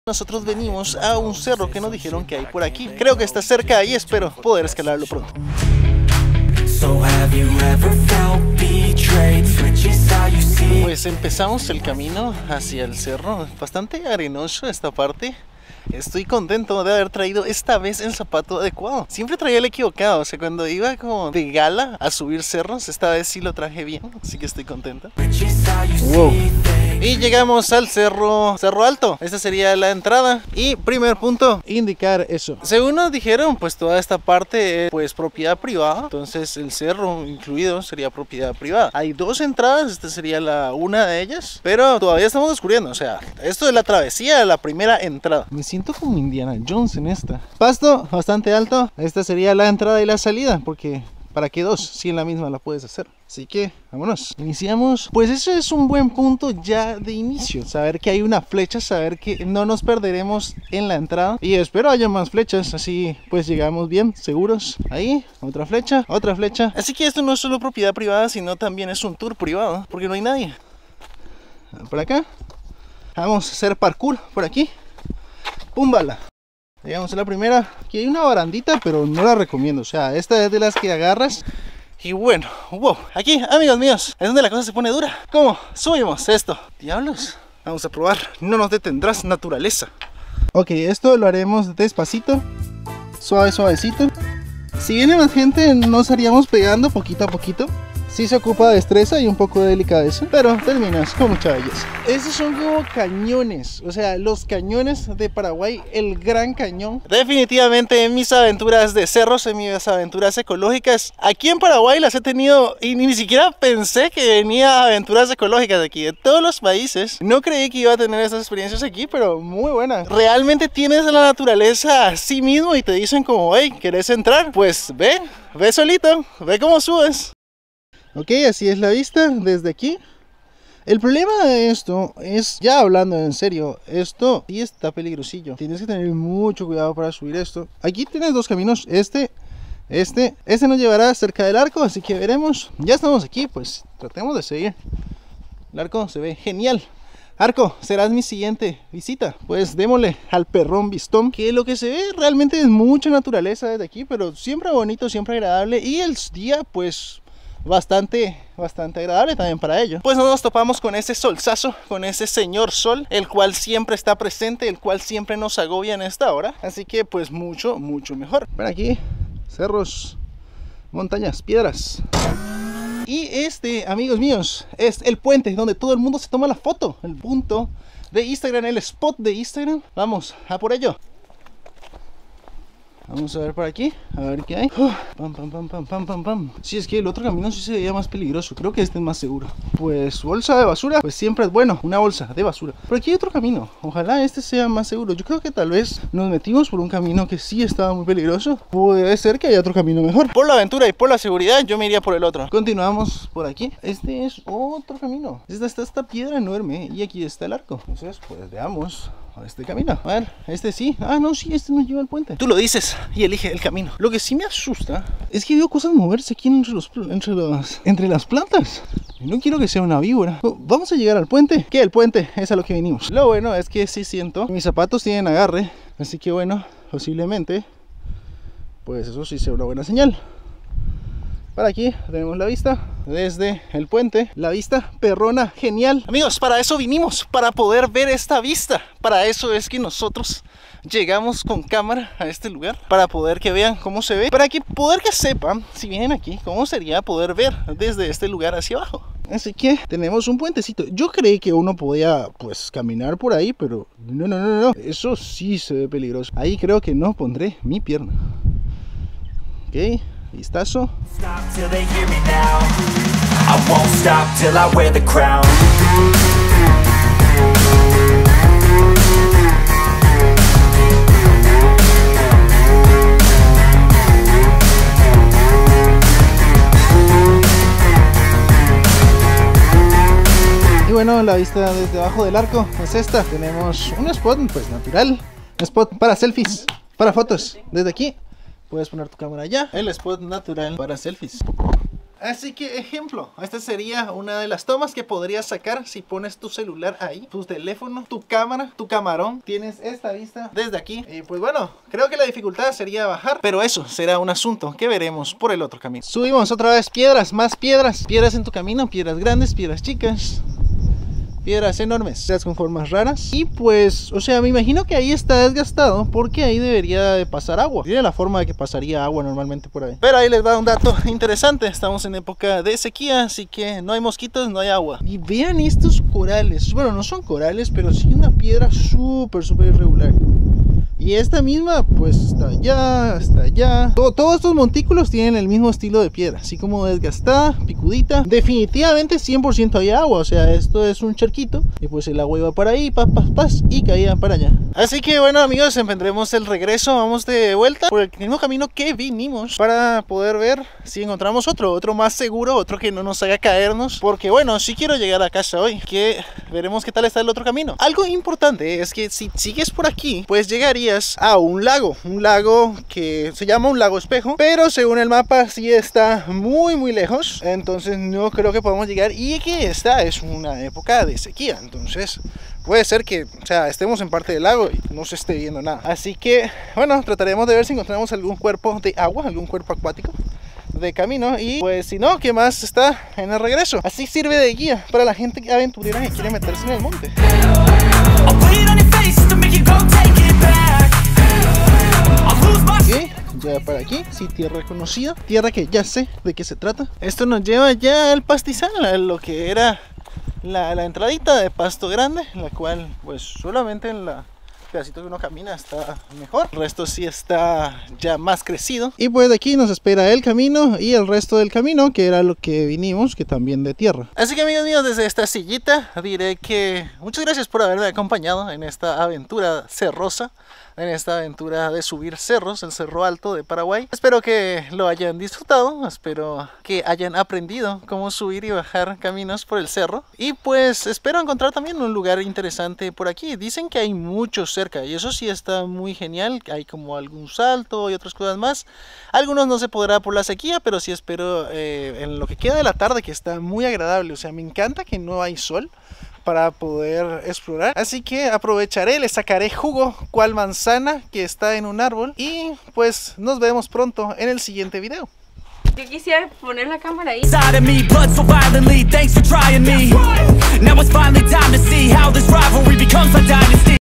Nosotros venimos a un cerro que nos dijeron que hay por aquí. Creo que está cerca y espero poder escalarlo pronto. Pues empezamos el camino hacia el cerro. Bastante arenoso esta parte. Estoy contento de haber traído esta vez el zapato adecuado. Siempre traía el equivocado, o sea, cuando iba como de gala a subir cerros, esta vez sí lo traje bien, así que estoy contenta. Wow. Y llegamos al cerro Alto. Esta sería la entrada. Y primer punto, indicar eso. Según nos dijeron, pues toda esta parte es pues propiedad privada. Entonces el cerro incluido sería propiedad privada. Hay dos entradas, esta sería una de ellas. Pero todavía estamos descubriendo, o sea, esto es la travesía, la primera entrada. Me siento como Indiana Jones en esta. Pasto bastante alto. Esta sería la entrada y la salida, porque ¿para qué dos? Si en la misma la puedes hacer. Así que, vámonos. Iniciamos. Pues eso es un buen punto ya de inicio. Saber que hay una flecha, saber que no nos perderemos en la entrada. Y espero haya más flechas, así pues llegamos bien, seguros. Ahí, otra flecha, otra flecha. Así que esto no es solo propiedad privada, sino también es un tour privado, porque no hay nadie. Por acá. Vamos a hacer parkour por aquí. ¡Púmbala! Llegamos a la primera. Aquí hay una barandita, pero no la recomiendo. O sea, esta es de las que agarras. Y bueno, wow. Aquí, amigos míos, es donde la cosa se pone dura. ¿Cómo subimos esto? Diablos. Vamos a probar. No nos detendrás, naturaleza. Ok, esto lo haremos despacito. Suave, suavecito. Si viene más gente, nos haríamos pegando poquito a poquito. Sí se ocupa de destreza y un poco de delicadeza, pero terminas con mucha belleza. Estos son como cañones, o sea, los cañones de Paraguay, el Gran Cañón. Definitivamente en mis aventuras de cerros, en mis aventuras ecológicas, aquí en Paraguay las he tenido y ni siquiera pensé que venía a aventuras ecológicas de aquí, de todos los países. No creí que iba a tener esas experiencias aquí, pero muy buenas. Realmente tienes la naturaleza a sí mismo y te dicen como, hey, ¿querés entrar? Pues ve solito, ve cómo subes. Ok, así es la vista desde aquí. El problema de esto es, ya hablando en serio, esto sí está peligrosillo. Tienes que tener mucho cuidado para subir esto. Aquí tienes dos caminos, este nos llevará cerca del arco, así que veremos. Ya estamos aquí, pues tratemos de seguir. El arco se ve genial. Arco, serás mi siguiente visita. Pues démosle al perrón vistón, que lo que se ve realmente es mucha naturaleza desde aquí, pero siempre bonito, siempre agradable. Y el día, pues bastante agradable también para ello. Pues nos topamos con ese solzazo, con ese señor sol, el cual siempre está presente, el cual siempre nos agobia en esta hora. Así que pues mucho mejor. Por aquí, cerros, montañas, piedras. Y este, amigos míos, es el puente donde todo el mundo se toma la foto. El punto de Instagram, el spot de Instagram. Vamos a por ello. Vamos a ver por aquí, a ver qué hay. Pam. Sí, es que el otro camino sí se veía más peligroso. Creo que este es más seguro. Pues bolsa de basura, pues siempre es bueno, una bolsa de basura. Pero aquí hay otro camino, ojalá este sea más seguro. Yo creo que tal vez nos metimos por un camino que sí estaba muy peligroso. Puede ser que haya otro camino mejor. Por la aventura y por la seguridad yo me iría por el otro. Continuamos por aquí. Este es otro camino. Esta piedra enorme y aquí está el arco. Entonces pues veamos a este camino. A ver, este sí. Ah, no, sí, este nos lleva al puente. Tú lo dices y elige el camino. Lo que sí me asusta es que veo cosas moverse aquí entre las plantas. Y no quiero que sea una víbora. Vamos a llegar al puente. ¿Qué? El puente es a lo que vinimos. Lo bueno es que sí siento que mis zapatos tienen agarre. Así que bueno, posiblemente pues eso sí sea una buena señal. Para aquí tenemos la vista desde el puente, la vista perrona, genial. Amigos, para eso vinimos, para poder ver esta vista. Para eso es que nosotros llegamos con cámara a este lugar, para poder que vean cómo se ve, para que poder que sepan, si vienen aquí, cómo sería poder ver desde este lugar hacia abajo. Así que tenemos un puentecito. Yo creí que uno podía pues caminar por ahí, pero no. Eso sí se ve peligroso. Ahí creo que no pondré mi pierna. Ok. Vistazo. Y bueno, la vista desde abajo del arco es esta. Tenemos un spot pues natural, un spot para selfies, para fotos. Desde aquí puedes poner tu cámara allá. El spot natural para selfies. Así que ejemplo, esta sería una de las tomas que podrías sacar si pones tu celular ahí, tu teléfono, tu cámara, tu camarón. Tienes esta vista desde aquí. Y pues bueno, creo que la dificultad sería bajar, pero eso será un asunto que veremos por el otro camino. Subimos otra vez piedras, más piedras. Piedras en tu camino, piedras grandes, piedras chicas. Piedras enormes, piedras con formas raras. Y pues, o sea, me imagino que ahí está desgastado porque ahí debería de pasar agua. Tiene la forma de que pasaría agua normalmente por ahí. Pero ahí les va un dato interesante. Estamos en época de sequía, así que no hay mosquitos, no hay agua. Y vean estos corales. Bueno, no son corales, pero sí una piedra súper irregular. Y esta misma, pues está allá, está allá. Todos estos montículos tienen el mismo estilo de piedra, así como desgastada, picudita. Definitivamente 100% hay agua, o sea, esto es un charquito. Y pues el agua iba para ahí, y caía para allá. Así que bueno amigos, emprendremos el regreso. Vamos de vuelta por el mismo camino que vinimos, para poder ver si encontramos otro más seguro, otro que no nos haga caernos. Porque bueno, sí quiero llegar a casa hoy, que veremos qué tal está el otro camino. Algo importante es que si sigues por aquí, pues llegarías a un lago que se llama un lago espejo, pero según el mapa sí está muy lejos, entonces no creo que podamos llegar, y que esta es una época de sequía, entonces puede ser que, o sea, estemos en parte del lago y no se esté viendo nada. Así que bueno, trataremos de ver si encontramos algún cuerpo de agua, algún cuerpo acuático de camino, y pues si no, ¿qué más está en el regreso? Así sirve de guía para la gente aventurera que quiere meterse en el monte. Ok, ya para aquí, sí, tierra conocida, tierra que ya sé de qué se trata. Esto nos lleva ya al pastizal, a lo que era la entradita de pasto grande, la cual pues solamente en la pedacito que uno camina está mejor, el resto sí está ya más crecido. Y pues de aquí nos espera el camino y el resto del camino, que era lo que vinimos, que también de tierra. Así que amigos míos, desde esta sillita diré que muchas gracias por haberme acompañado en esta aventura cerrosa, en esta aventura de subir cerros, el Cerro Alto de Paraguay. Espero que lo hayan disfrutado, espero que hayan aprendido cómo subir y bajar caminos por el cerro, y pues espero encontrar también un lugar interesante por aquí. Dicen que hay muchos cerca y eso sí está muy genial, hay como algún salto y otras cosas más. Algunos no se podrá por la sequía, pero sí espero en lo que queda de la tarde, que está muy agradable. O sea, me encanta que no hay sol para poder explorar, así que aprovecharé, le sacaré jugo cual manzana que está en un árbol, y pues nos vemos pronto en el siguiente video. Yo quisiera poner la cámara ahí.